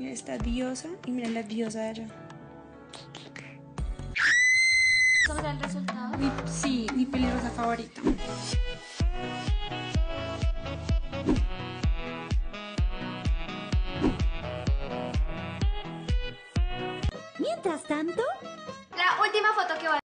Miren esta diosa y miren la diosa de allá. ¿Sobre el resultado? Sí, mi pelirrosa favorita. Mientras tanto... La última foto que va